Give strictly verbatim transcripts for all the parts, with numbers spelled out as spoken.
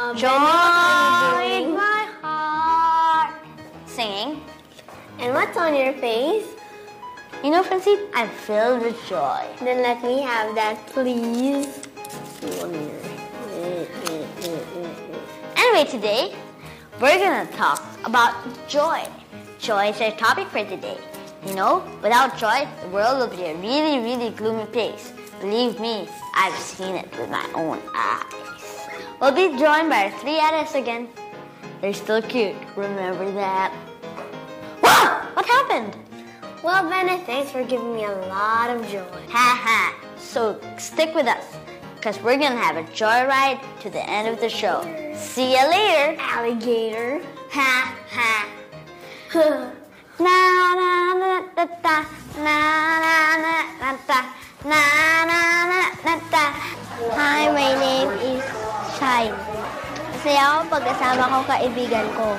Joy in my heart. Singing. And what's on your face? You know, Francine, I'm filled with joy. Then let me have that, please. Anyway, today, we're gonna talk about joy. Joy is our topic for today. You know, without joy, the world will be a really, really gloomy place. Believe me, I've seen it with my own eyes. We'll be joined by our three adults again. They're still cute, remember that? Whoa! What happened? Well, Bennett, thanks for giving me a lot of joy. Ha ha! So stick with us, because we're gonna have a joyride to the end of the show. See ya later! Alligator. Ha ha! Na na na na ta na na na na ta na na na na ta. Hi, my name is Shine. Masaya ako pag kasama ko kaibigan ko.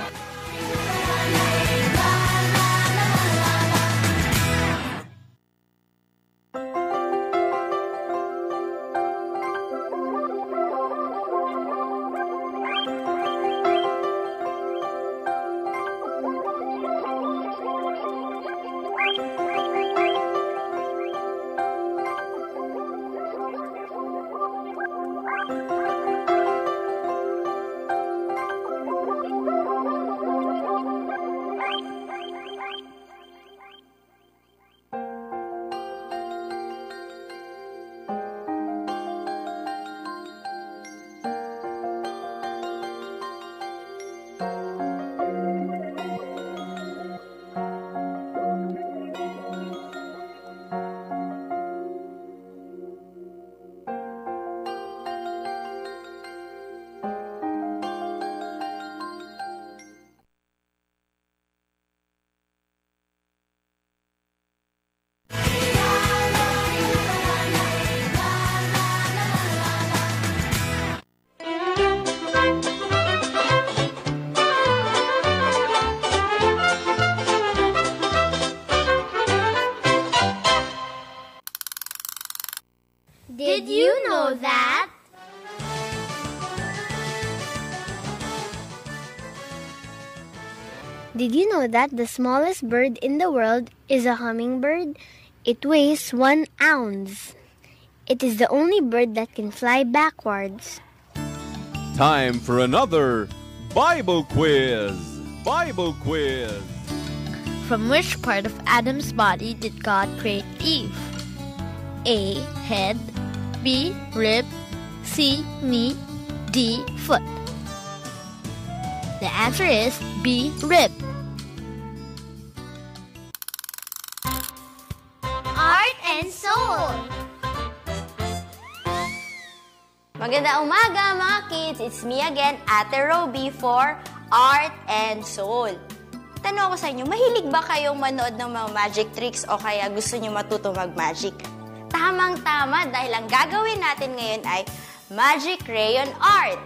Did you know that? Did you know that the smallest bird in the world is a hummingbird? It weighs one ounce. It is the only bird that can fly backwards. Time for another Bible quiz. Bible quiz. From which part of Adam's body did God create Eve? A. Head. B. Rib. C. Knee. D. Foot. The answer is B. Rib. Art and Soul. Magandang umaga mga kids! It's me again, Ate Roby for Art and Soul. Tanong ko sa inyo, mahilig ba kayong manood ng mga magic tricks o kaya gusto nyo matuto mag-magic? Tamang-tama dahil ang gagawin natin ngayon ay Magic Crayon Art.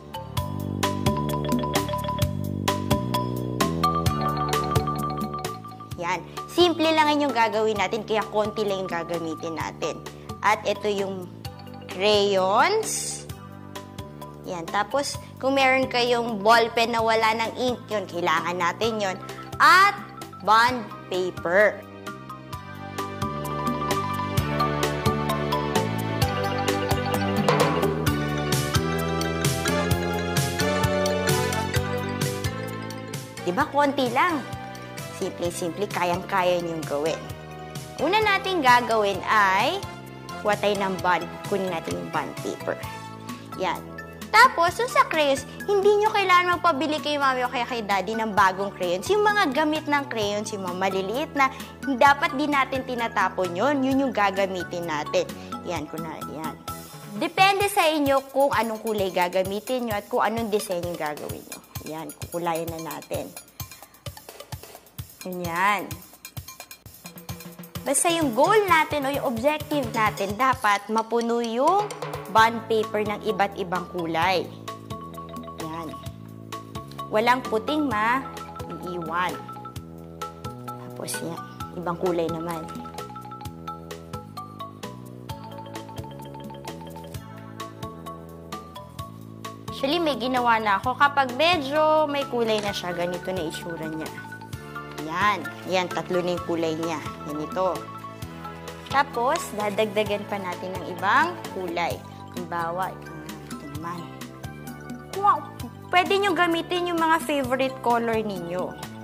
Yan. Simple lang yung gagawin natin kaya konti lang yung gagamitin natin. At ito yung crayons. Yan. Tapos, kung meron kayong ballpen na wala ng ink, yun, kailangan natin yun. At bond paper. Diba? Konti lang. Simple-simple, kayang-kaya niyong gawin. Una natin gagawin ay kuha tayo ng bond. Kunin natin yung bond paper. Yan. Tapos, yung sa crayons, hindi nyo kailangan magpabili kay mami o kaya kay daddy ng bagong crayons. Yung mga gamit ng crayons, yung mga maliliit na, dapat din natin tinatapon yun. Yun yung gagamitin natin. Yan, kunwari, yan. Depende sa inyo kung anong kulay gagamitin nyo at kung anong design yung gagawin nyo. Yan, kukulayan na natin. Yan. Basta yung goal natin o yung objective natin, dapat mapuno yung bond paper ng iba't ibang kulay. Yan. Walang puting ma-iwan. Tapos yan, ibang kulay naman. Actually, may ginawa na ako. Kapag medyo may kulay na siya, ganito na itsura niya. Yan. Yan, tatlo na yung kulay niya. Ganito. Tapos, dadagdagan pa natin ng ibang kulay. Halimbawa, ito naman. Wow, pwede nyo gamitin yung mga favorite color ninyo.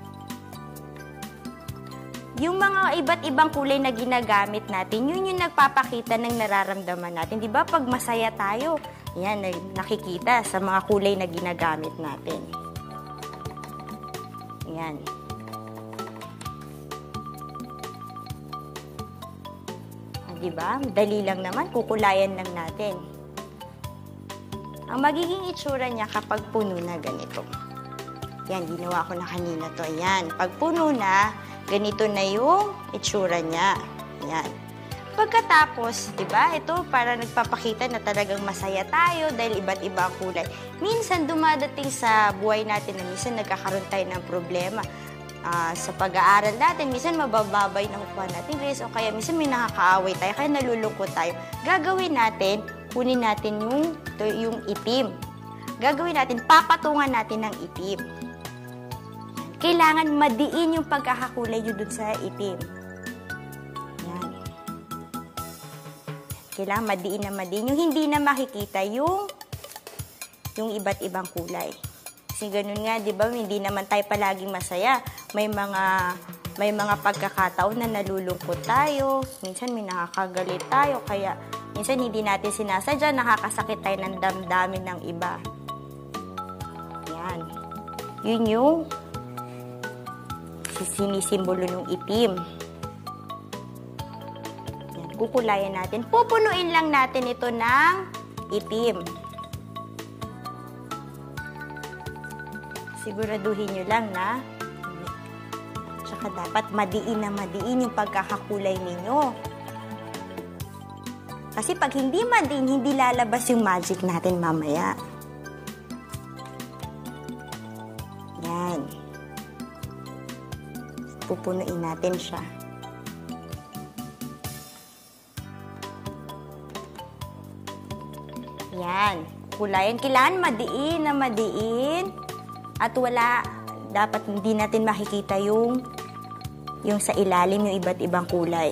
Yung mga iba't ibang kulay na ginagamit natin, yun yung nagpapakita ng nararamdaman natin. Di ba? Pag masaya tayo, yan, nakikita sa mga kulay na ginagamit natin. Yan. Di ba? Dali lang naman, kukulayan lang natin. Ang magiging itsura niya kapag puno na ganito. Yan, ginawa ko na kanina to. Yan, pag puno na, ganito na yung itsura niya. Yan. Pagkatapos, di ba, ito para nagpapakita na talagang masaya tayo dahil iba't iba ang kulay. Minsan dumadating sa buhay natin na minsan nagkakaroon tayo ng problema. Uh, sa pag-aaral natin, minsan mabababay ng kuha natin grades o kaya minsan may nakakaaway tayo, kaya nalulungkot tayo. Gagawin natin, kunin natin yung, yung itim. Gagawin natin, papatungan natin ng itim. Kailangan madiin yung pagkakakulay nyo dun sa itim. Yan. Kailangan madiin na madiin. Yung hindi na makikita yung, yung iba't ibang kulay. Kasi ganun nga, di ba, hindi naman tayo palaging masaya. May mga, may mga pagkakataon na nalulungkot tayo. Minsan may nakakagalit tayo. Kaya minsan hindi natin sinasadya, nakakasakit tayo ng damdamin ng iba. Yan. Yun yung sinisimbolo ng itim. Yan, kukulayan natin. Pupunuin lang natin ito ng itim. Siguraduhin nyo lang na tsaka dapat madiin na madiin yung pagkakakulay ninyo. Kasi pag hindi madiin, hindi lalabas yung magic natin mamaya. Yan. Pupunuin natin siya. Yan. Kulayan. Kailangan madiin na madiin. At wala, dapat hindi natin makikita yung, yung sa ilalim, yung iba't ibang kulay.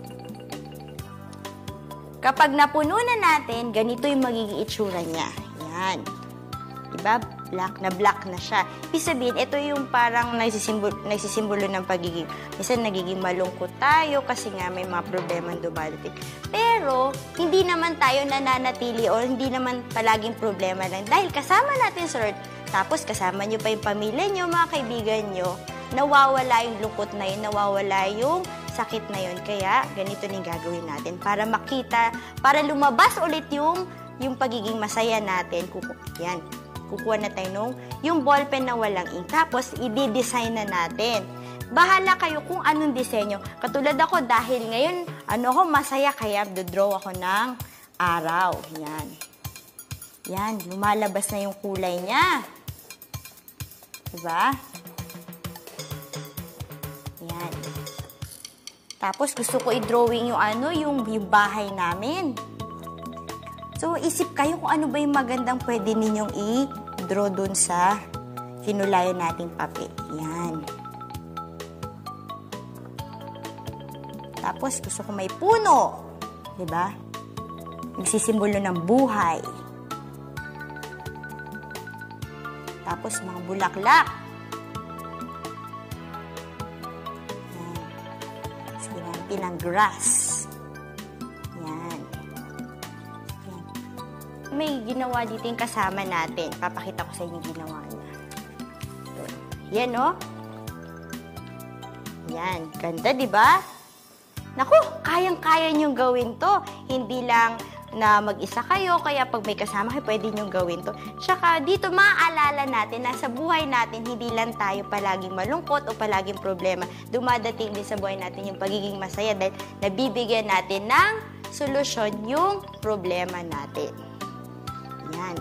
Kapag napuno na natin, ganito yung magiging itsura niya. Yan. Diba? Black na black na siya. Ibig sabihin, ito yung parang nagsisimbolo, nagsisimbolo ng pagiging, minsan nagiging malungkot tayo kasi nga may mga problema dumadating. Pero, hindi naman tayo nananatili o hindi naman palaging problema lang. Dahil kasama natin, sir, tapos kasama nyo pa yung pamilya nyo, mga kaibigan nyo, nawawala yung lungkot na yun, nawawala yung sakit na yun. Kaya, ganito na yung gagawin natin para makita, para lumabas ulit yung, yung pagiging masaya natin. Kuku yan. Kukuha na tayo nung yung ballpen na walang ink. Tapos, i-design na natin. Bahala kayo kung anong disenyo. Katulad ako, dahil ngayon, ano ako, masaya, kaya dodraw ako ng araw. Yan. Yan, lumalabas na yung kulay niya. Diba? Yan. Tapos, gusto ko i-drawing yung ano, yung, yung bahay namin. So, isip kayo kung ano ba yung magandang pwede ninyong i-draw dun sa kinulayan nating papel. Yan. Tapos, gusto ko may puno. Diba? Nagsisimbolo ng buhay. Tapos, mga bulaklak. Yan. Sige natin ng grass. Yan. Yan. May ginawa dito yung kasama natin. Papakita ko sa inyo yung ginawa niya. Yan, no? Yan. Ganda, di ba? Naku, kayang-kaya niyong gawin to. Hindi lang na mag-isa kayo, kaya pag may kasama kayo, pwede niyong gawin to. Tsaka dito, maaalala natin na sa buhay natin, hindi lang tayo palaging malungkot o palaging problema. Dumadating din sa buhay natin yung pagiging masaya dahil nabibigyan natin ng solusyon yung problema natin. Yan.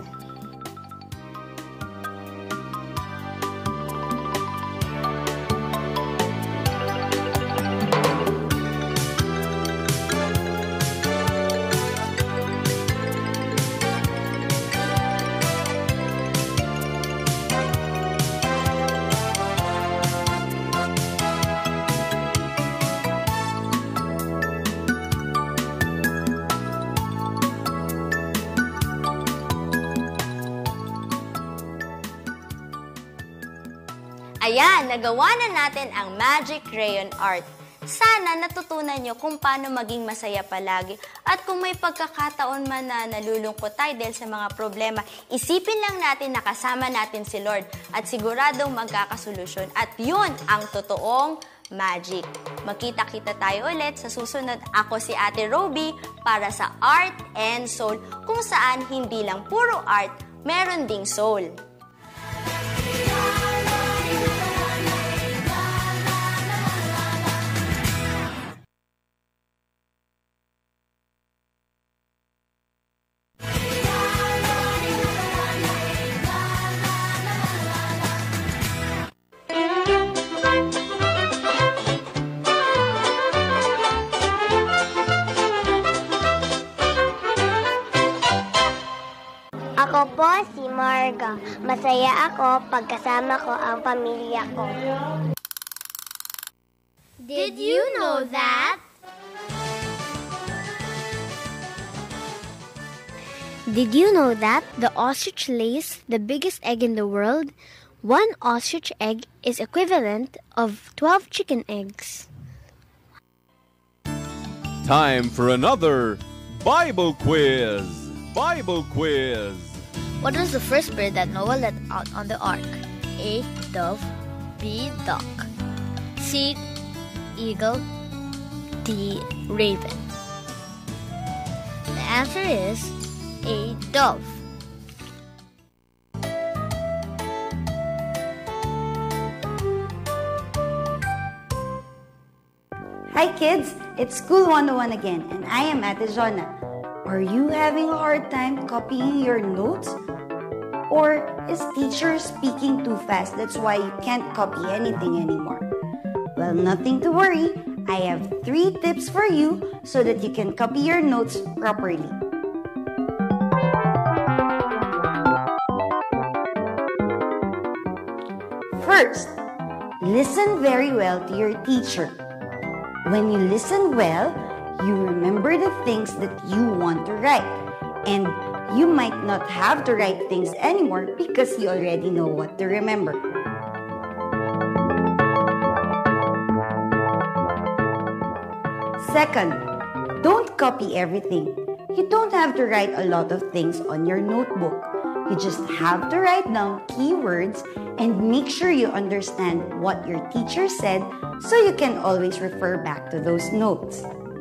Ayan, nagawa na natin ang Magic Crayon Art. Sana natutunan nyo kung paano maging masaya palagi. At kung may pagkakataon man na nalulungkot tayo dahil sa mga problema, isipin lang natin na kasama natin si Lord at siguradong magkakasolusyon. At yun ang totoong magic. Magkita-kita tayo ulit sa susunod. Ako si Ate Roby para sa Art and Soul, kung saan hindi lang puro art, meron ding soul. Ako po si Marga. Masaya ako pagkasama ko ang pamilya ko. Did you know that? Did you know that the ostrich lays the biggest egg in the world? One ostrich egg is equivalent of twelve chicken eggs. Time for another Bible quiz. Bible quiz. What was the first bird that Noah let out on the ark? A. Dove. B. Duck. C. Eagle. D. Raven. The answer is A. Dove. Hi kids, it's School one oh one again and I am Ate Jonna. Are you having a hard time copying your notes? Or is teacher speaking too fast, that's why you can't copy anything anymore? Well, nothing to worry. I have three tips for you so that you can copy your notes properly. First, listen very well to your teacher. When you listen well, you remember the things that you want to write. And you might not have to write things anymore because you already know what to remember. Second, don't copy everything. You don't have to write a lot of things on your notebook. You just have to write down keywords and make sure you understand what your teacher said so you can always refer back to those notes.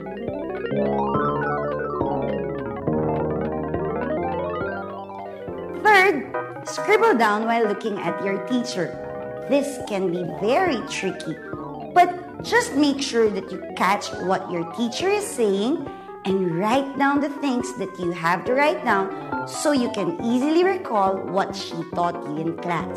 Third, scribble down while looking at your teacher. This can be very tricky, but just make sure that you catch what your teacher is saying and write down the things that you have to write down so you can easily recall what she taught you in class.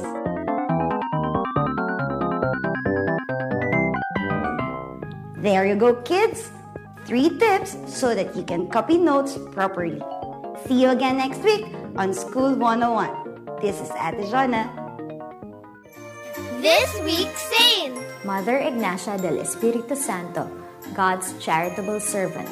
There you go, kids! Three tips so that you can copy notes properly. See you again next week on School one oh one. This is Ate Jonna. This week's saint. Mother Ignacia del Espiritu Santo, God's charitable servant.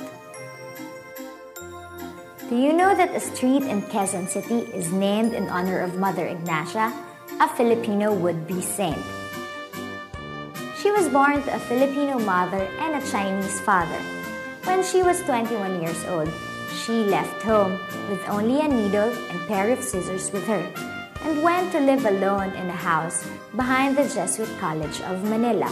Do you know that a street in Quezon City is named in honor of Mother Ignacia, a Filipino would-be saint? She was born to a Filipino mother and a Chinese father. When she was twenty-one years old, she left home with only a needle and pair of scissors with her and went to live alone in a house behind the Jesuit College of Manila.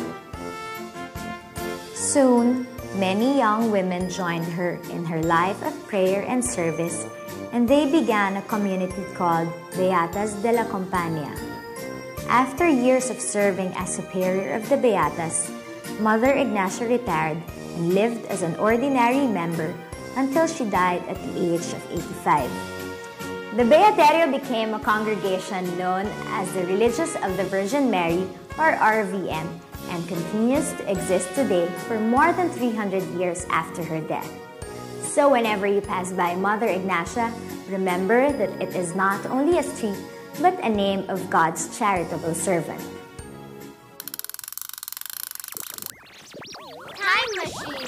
Soon, many young women joined her in her life of prayer and service, and they began a community called Beatas de la Compañía. After years of serving as superior of the Beatas, Mother Ignacia retired and lived as an ordinary member until she died at the age of eighty-five. The Beaterio became a congregation known as the Religious of the Virgin Mary, or R V M, and continues to exist today for more than three hundred years after her death. So whenever you pass by Mother Ignacia, remember that it is not only a street, but a name of God's charitable servant. Time machine.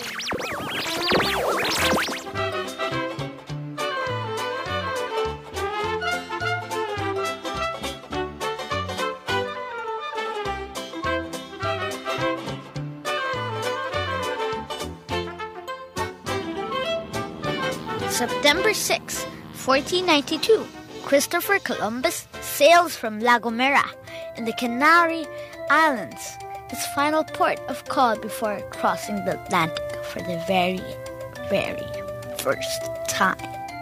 September sixth, fourteen ninety-two, Christopher Columbus sails from La Gomera in the Canary Islands, his final port of call before crossing the Atlantic for the very, very first time.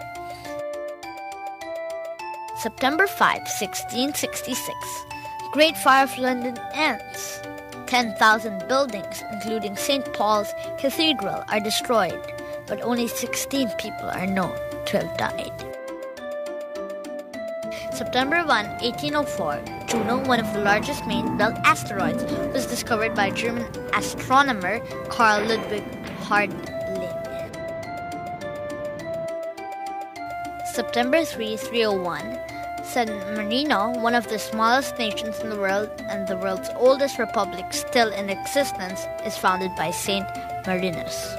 September fifth, sixteen sixty-six, Great Fire of London ends. ten thousand buildings, including Saint Paul's Cathedral, are destroyed, but only sixteen people are known to have died. September first, eighteen oh four, Juno, one of the largest main-belt asteroids, was discovered by German astronomer Carl Ludwig Hardling. September third, three oh one, San Marino, one of the smallest nations in the world and the world's oldest republic still in existence, is founded by Saint Marinus.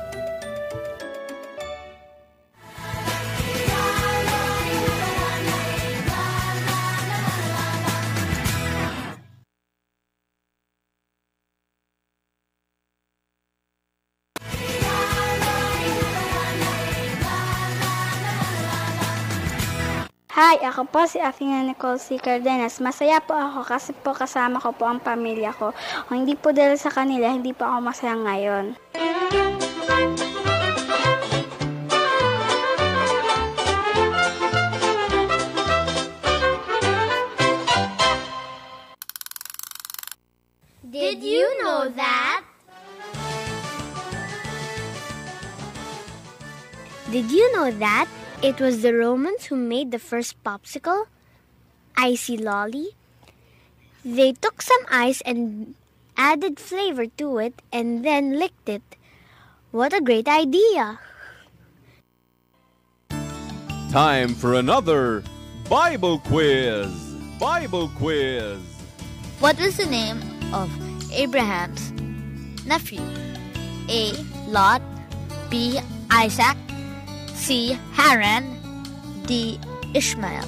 Hi, ako po si Athena Nicole C. Cardenas. Masaya po ako kasi po kasama ko po ang pamilya ko. Kung hindi po dahil sa kanila, hindi po ako masaya ngayon. Did you know that? Did you know that? It was the Romans who made the first popsicle, Icy Lolly. They took some ice and added flavor to it and then licked it. What a great idea! Time for another Bible quiz. Bible quiz. What was the name of Abraham's nephew? A. Lot, B. Isaac, C. Haran, D. Ishmael.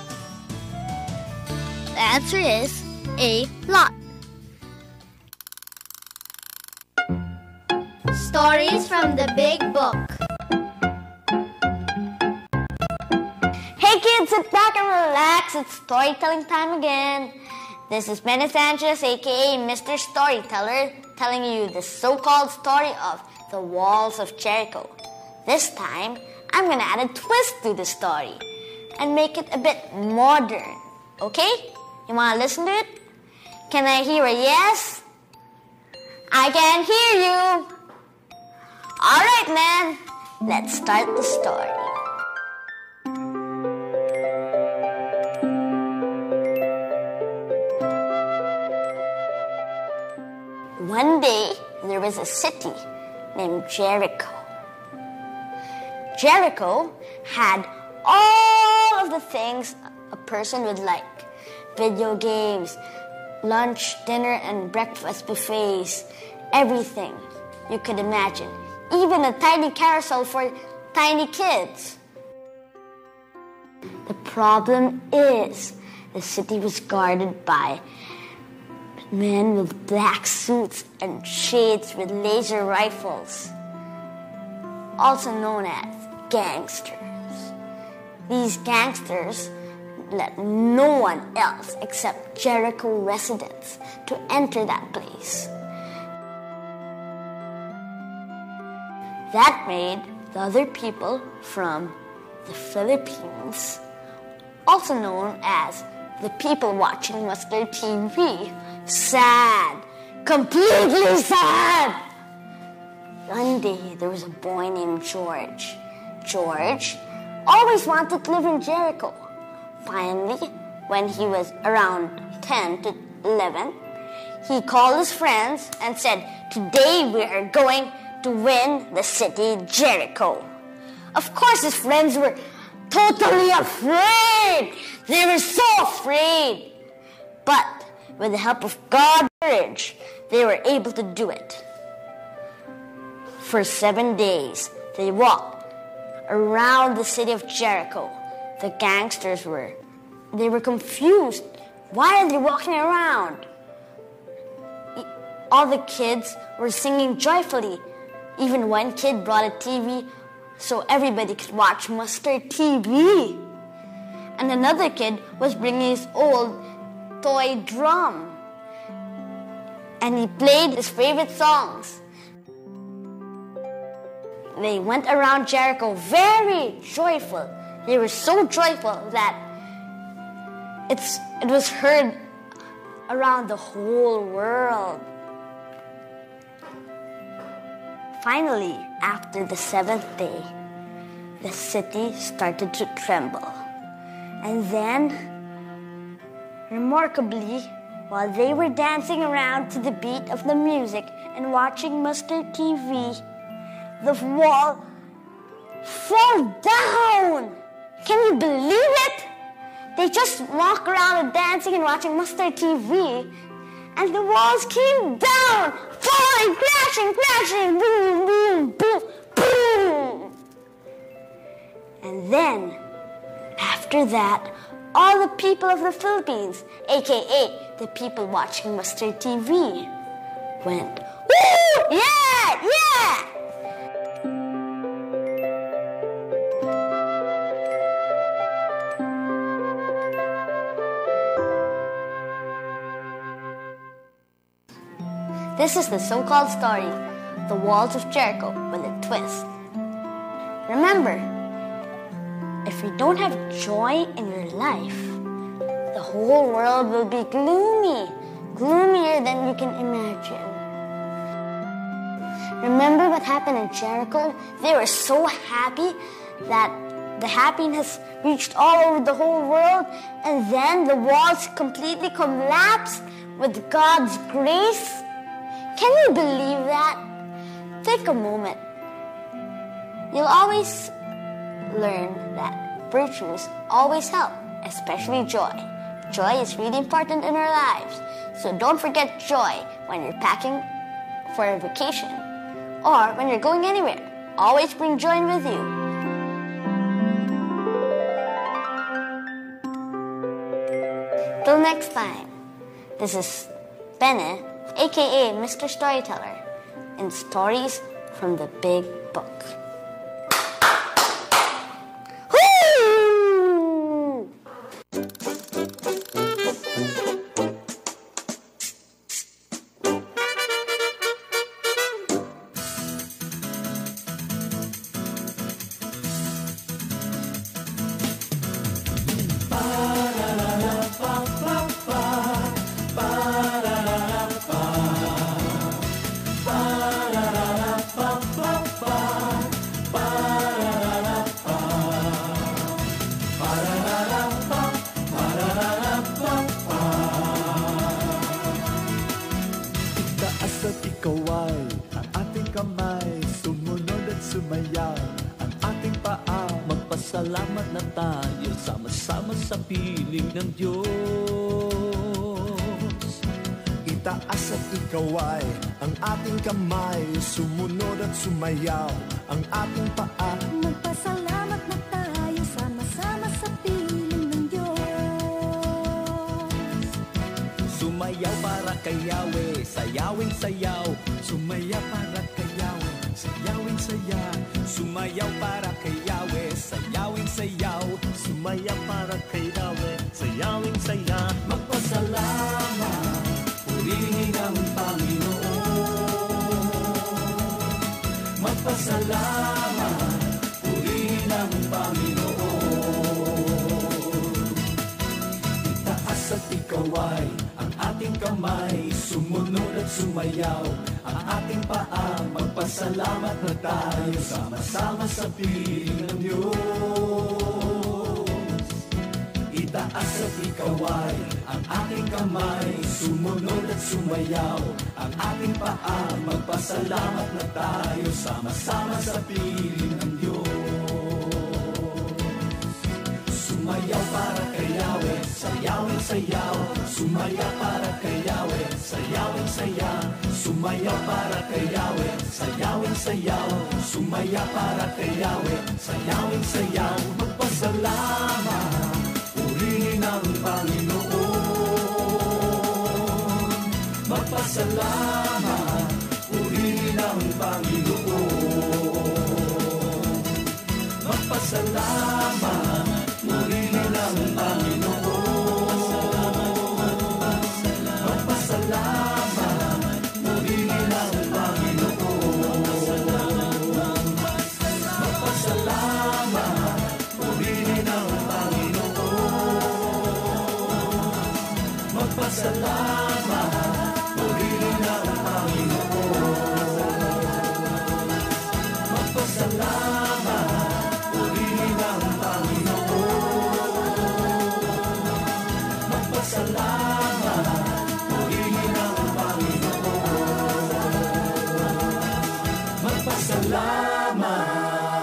The answer is A. Lot. Stories from the Big Book. Hey kids, sit back and relax. It's storytelling time again. This is Benny Sanchez, aka Mister Storyteller, telling you the so-called story of the Walls of Jericho. This time, I'm gonna add a twist to the story and make it a bit modern. Okay? You wanna listen to it? Can I hear a yes? I can hear you. Alright, man. Let's start the story. One day, there was a city named Jericho. Jericho had all of the things a person would like. Video games, lunch, dinner, and breakfast buffets. Everything you could imagine. Even a tiny carousel for tiny kids. The problem is, the city was guarded by men with black suits and shades with laser rifles, also known as gangsters. These gangsters let no one else except Jericho residents to enter that place. That made the other people from the Philippines, also known as the people watching Muslim T V, sad, completely sad. One day there was a boy named George. George always wanted to live in Jericho. Finally, when he was around ten to eleven, he called his friends and said, "Today we are going to win the city Jericho." Of course, his friends were totally afraid. They were so afraid. But with the help of God's courage, they were able to do it. For seven days, they walked around the city of Jericho. The gangsters were, they were confused. Why are they walking around? All the kids were singing joyfully. Even one kid brought a T V so everybody could watch Mustard T V. And another kid was bringing his old toy drum. And he played his favorite songs. They went around Jericho very joyful. They were so joyful that it's, it was heard around the whole world. Finally, after the seventh day, the city started to tremble. And then, remarkably, while they were dancing around to the beat of the music and watching Mustard T V, the wall fell down. Can you believe it? They just walk around and dancing and watching Mustard T V, and the walls came down, falling, crashing, crashing, boom, boom, boom, boom. And then, after that, all the people of the Philippines, aka the people watching Mustard T V, went, woo, yeah, yeah! This is the so-called story, The Walls of Jericho, with a twist. Remember, if you don't have joy in your life, the whole world will be gloomy, gloomier than you can imagine. Remember what happened in Jericho? They were so happy that the happiness reached all over the whole world, and then the walls completely collapsed with God's grace. Can you believe that? Take a moment. You'll always learn that virtues always help, especially joy. Joy is really important in our lives. So don't forget joy when you're packing for a vacation or when you're going anywhere. Always bring joy with you. Till next time, this is Benne, aka Mister Storyteller, in Stories from the Big Book. Woo! Salamat na tayo, sama-sama sa piling ng Diyos. Itaas at ikaway ang ating kamay, sumunod at sumayaw ang ating paa. Magpasalamat na tayo, sama-sama sa piling ng Diyos. Sumayaw para kay Yahweh, sayawing sayaw. Sumayaw para kay Yahweh, sayawing saya. Sumayaw para kay Yahweh, sayawing sayaw. Sumayaw para kay Yahweh, sayawing saya. Magpasalamat, purihin ang Panginoon. Magpasalamat, purihin ang Panginoon. Itaas at ikaway ang ating kamay, sumunod at sumayaw ang ating paa. Magpasalamat na tayo, sama-sama sa piling ng Diyos. Itaas at ikaway ang ating kamay, sumunod at sumayaw ang ating paa. Magpasalamat na tayo, sama-sama sa piling ng Diyos. Sumayaw para kay Yahweh, sayawing sayaw. Sumayaw para kay Yahweh, sayawing saya. Sumayaw para kay Yahweh, sayawing sayaw. Sumayaw para kay Yahweh, sayawing sayaw. Magpasalamat, purihin ang Panginoon. Magpasalamat, purihin ang Panginoon. Magpasalamat, purihin ang Panginoon. Magpasalamat, purihin ang Panginoon. Magpasalamat, purihin ang Panginoon. Magpasalamat.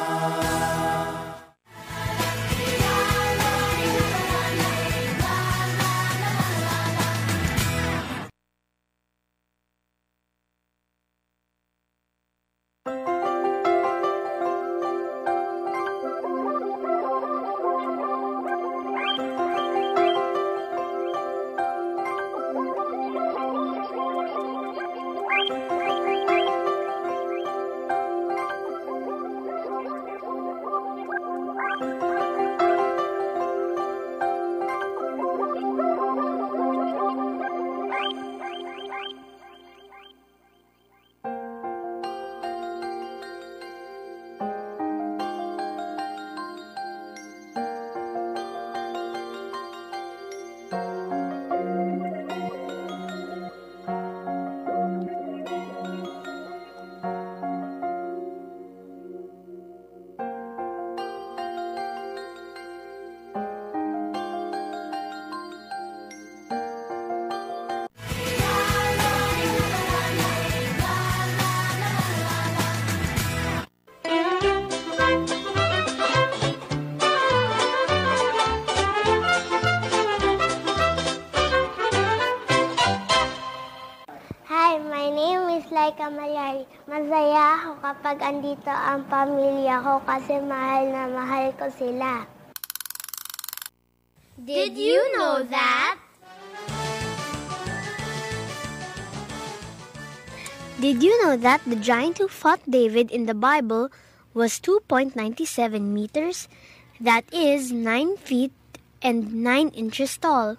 Masaya ako kapag andito ang pamilya ko kasi mahal na mahal ko sila. Did you know that? Did you know that the giant who fought David in the Bible was two point nine seven meters? That is nine feet and nine inches tall.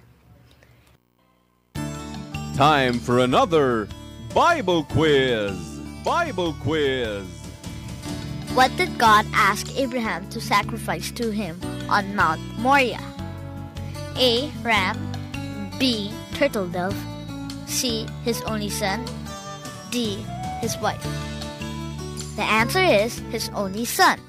Time for another Bible quiz. Bible quiz. What did God ask Abraham to sacrifice to him on Mount Moriah? A. Ram. B. Turtle dove. C. His only son. D. His wife. The answer is his only son.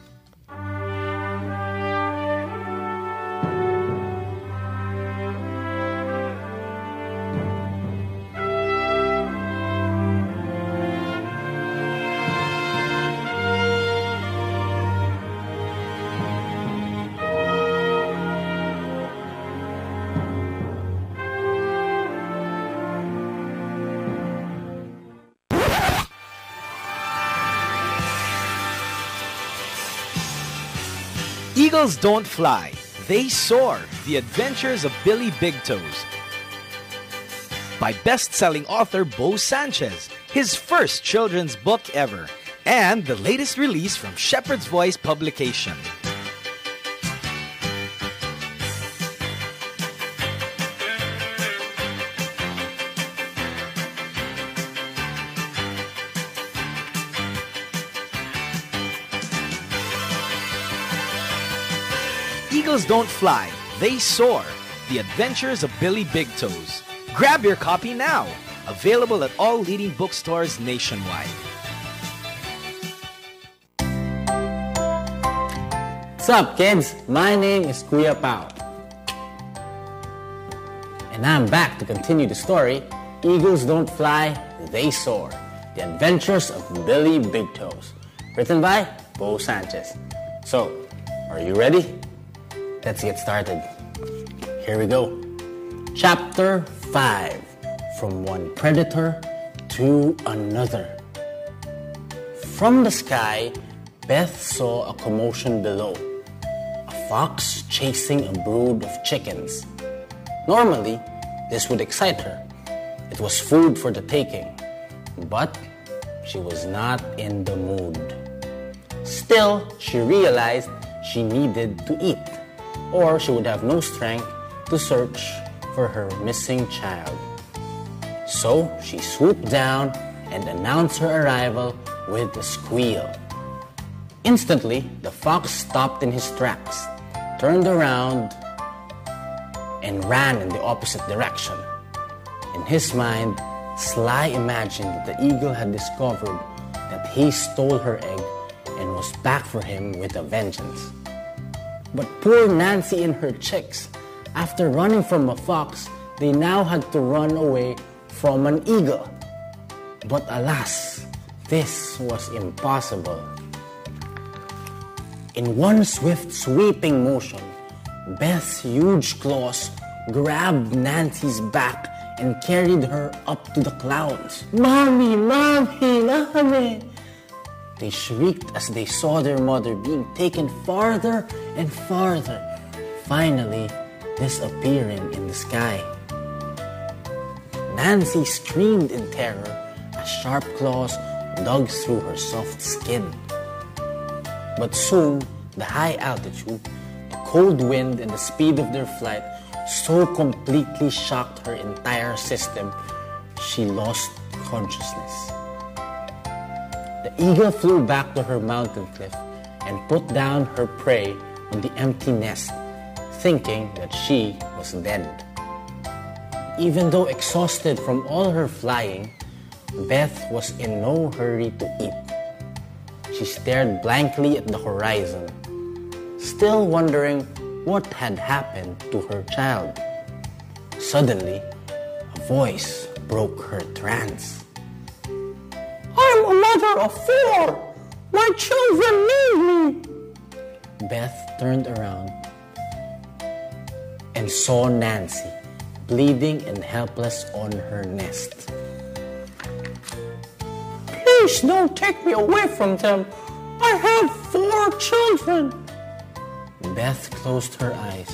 Eagles don't fly, they soar. The Adventures of Billy Big Toes. By best-selling author Bo Sanchez, his first children's book ever, and the latest release from Shepherd's Voice Publication. Eagles don't fly, they soar. The Adventures of Billy Big Toes. Grab your copy now. Available at all leading bookstores nationwide. What's up, kids? My name is Kuya Pao. And I'm back to continue the story, Eagles Don't Fly, They Soar. The Adventures of Billy Big Toes. Written by Bo Sanchez. So, are you ready? Let's get started. Here we go. Chapter five. From one predator to another. From the sky, Beth saw a commotion below. A fox chasing a brood of chickens. Normally, this would excite her. It was food for the taking. But she was not in the mood. Still, she realized she needed to eat, or she would have no strength to search for her missing child. So she swooped down and announced her arrival with a squeal. Instantly, the fox stopped in his tracks, turned around, and ran in the opposite direction. In his mind, Sly imagined that the eagle had discovered that he stole her egg and was back for him with a vengeance. But poor Nancy and her chicks, after running from a fox, they now had to run away from an eagle. But alas, this was impossible. In one swift sweeping motion, Beth's huge claws grabbed Nancy's back and carried her up to the clouds. "Mommy, Mommy, Mommy!" They shrieked as they saw their mother being taken farther and farther, finally disappearing in the sky. Nancy screamed in terror as sharp claws dug through her soft skin. But soon, the high altitude, the cold wind, and the speed of their flight so completely shocked her entire system, she lost consciousness. The eagle flew back to her mountain cliff and put down her prey on the empty nest, thinking that she was dead. Even though exhausted from all her flying, Beth was in no hurry to eat. She stared blankly at the horizon, still wondering what had happened to her child. Suddenly, a voice broke her trance. "I'm a mother of four! My children need me!" Beth turned around and saw Nancy, bleeding and helpless on her nest. "Please don't take me away from them. I have four children." Beth closed her eyes,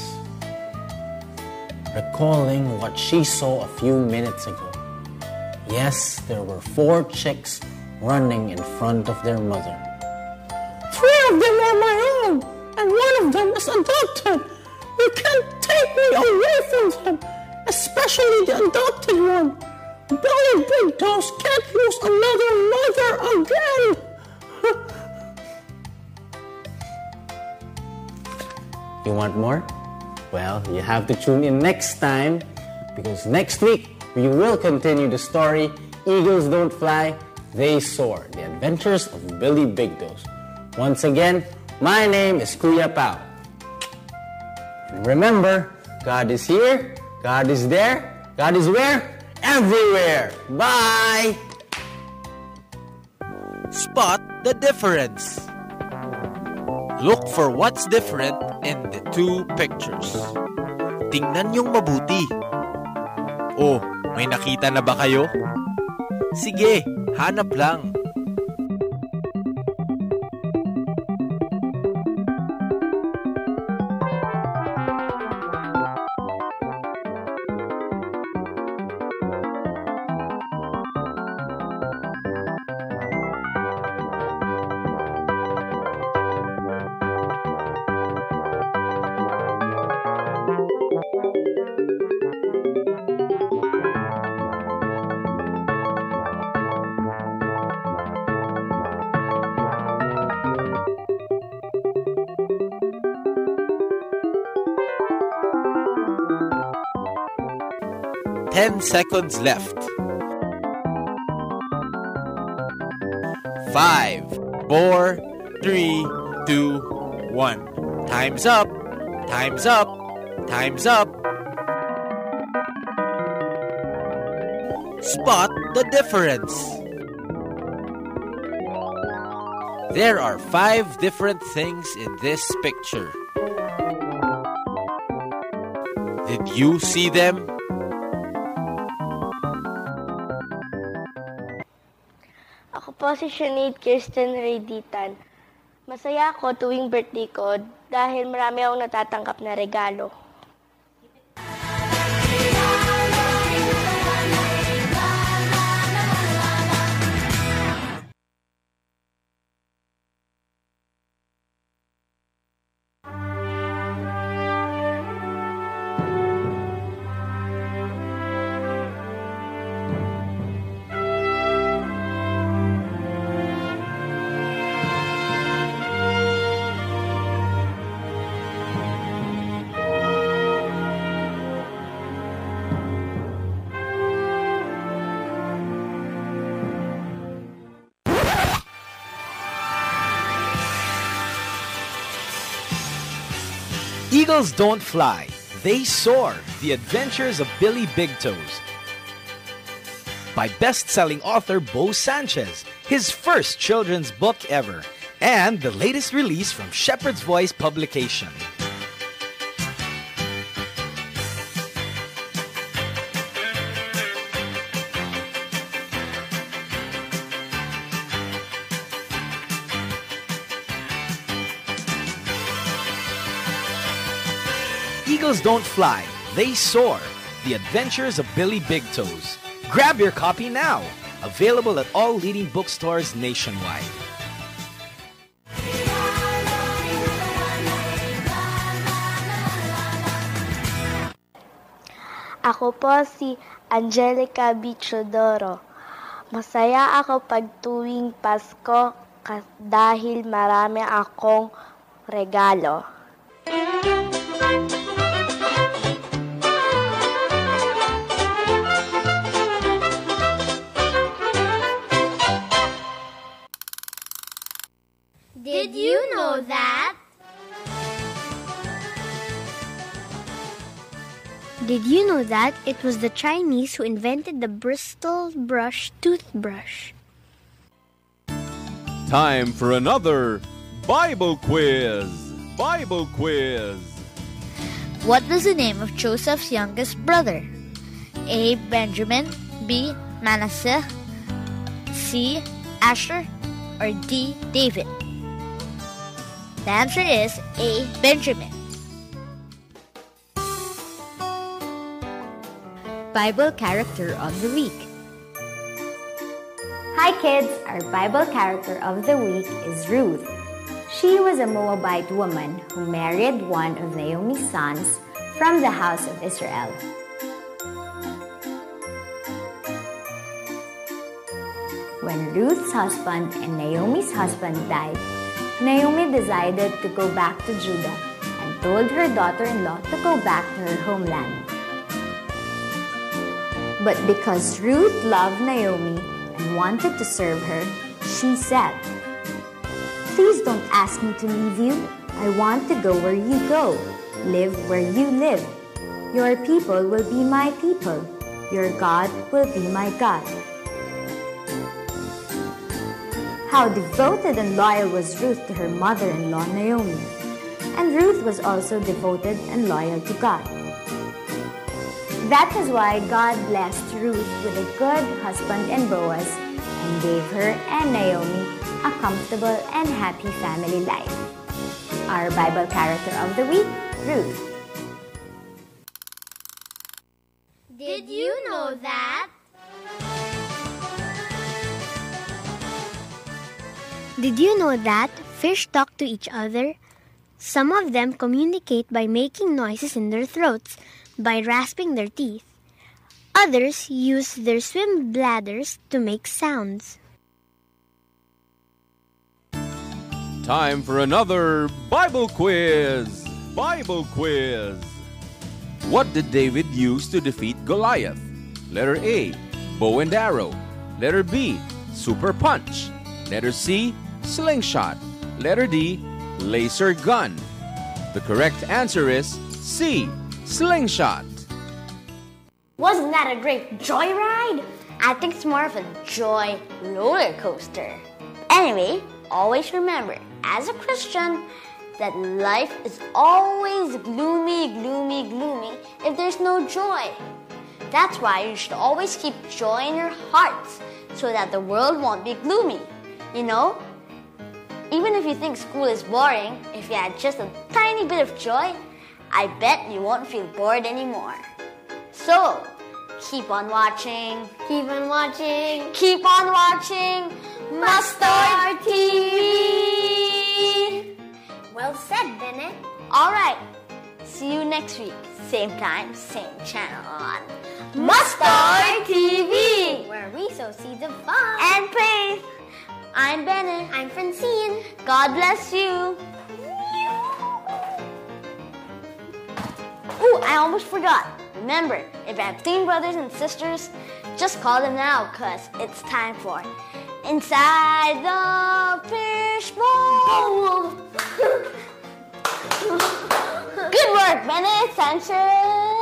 recalling what she saw a few minutes ago. Yes, there were four chicks running in front of their mother. "Three of them are my own, and one of them is adopted. You can't take me away from them, especially the adopted one. Billy Big Toes can't lose another mother again." You want more? Well, you have to tune in next time, because next week we will continue the story Eagles Don't Fly, They Soar, The Adventures of Billy Big Toes. Once again, my name is Kuya Pao. And remember, God is here, God is there, God is where? Everywhere. Bye! Spot the difference. Look for what's different in the two pictures. Tingnan niyong mabuti. Oh, may nakita na ba kayo? Sige, hanap lang. Ten seconds left. Five, four, three, two, one. Time's up. Time's up. Time's up. Spot the difference. There are five different things in this picture. Did you see them? Ako po si Sinead Kirsten Reditan. Masaya ako tuwing birthday ko dahil marami akong natatanggap na regalo. Eagles don't fly, they soar. The Adventures of Billy Bigtoes. By best-selling author Bo Sanchez, his first children's book ever, and the latest release from Shepherd's Voice Publication. Eagles don't fly, they soar. The Adventures of Billy Bigtoes. Grab your copy now. Available at all leading bookstores nationwide. Ako po si Angelica Bichodoro. Masaya ako pag tuwing Pasko ka- dahil marami akong regalo. Did you know that? Did you know that it was the Chinese who invented the Bristol brush toothbrush? Time for another Bible quiz. Bible quiz. What was the name of Joseph's youngest brother? A. Benjamin, B. Manasseh, C. Asher, or D. David? The answer is A. Benjamin. Bible Character of the Week. Hi kids! Our Bible character of the week is Ruth. She was a Moabite woman who married one of Naomi's sons from the house of Israel. When Ruth's husband and Naomi's husband died, Naomi decided to go back to Judah and told her daughter-in-law to go back to her homeland. But because Ruth loved Naomi and wanted to serve her, she said, "Please don't ask me to leave you. I want to go where you go, live where you live. Your people will be my people. Your God will be my God." How devoted and loyal was Ruth to her mother-in-law Naomi. And Ruth was also devoted and loyal to God. That is why God blessed Ruth with a good husband in Boaz and gave her and Naomi a comfortable and happy family life. Our Bible character of the week, Ruth. Did you know that? Did you know that fish talk to each other? Some of them communicate by making noises in their throats, by rasping their teeth. Others use their swim bladders to make sounds. Time for another Bible quiz. Bible quiz. What did David use to defeat Goliath? Letter A, bow and arrow. Letter B, super punch. Letter C, slingshot. Letter D, laser gun. The correct answer is C, slingshot. Wasn't that a great joyride? I think it's more of a joy roller coaster. Anyway, always remember, as a Christian, that life is always gloomy, gloomy, gloomy if there's no joy. That's why you should always keep joy in your hearts so that the world won't be gloomy. You know, even if you think school is boring, if you had just a tiny bit of joy, I bet you won't feel bored anymore. So, keep on watching. Keep on watching. Keep on watching Mustard T V. Well said, Bennett. All right. See you next week. Same time, same channel on Mustard T V, where we sow seeds of fun and faith. I'm Bennett. I'm Francine. God bless you. Ooh, I almost forgot. Remember, if you have twin brothers and sisters, just call them now, because it's time for Inside the Fishbowl. Good work, Bennett, Sanchez.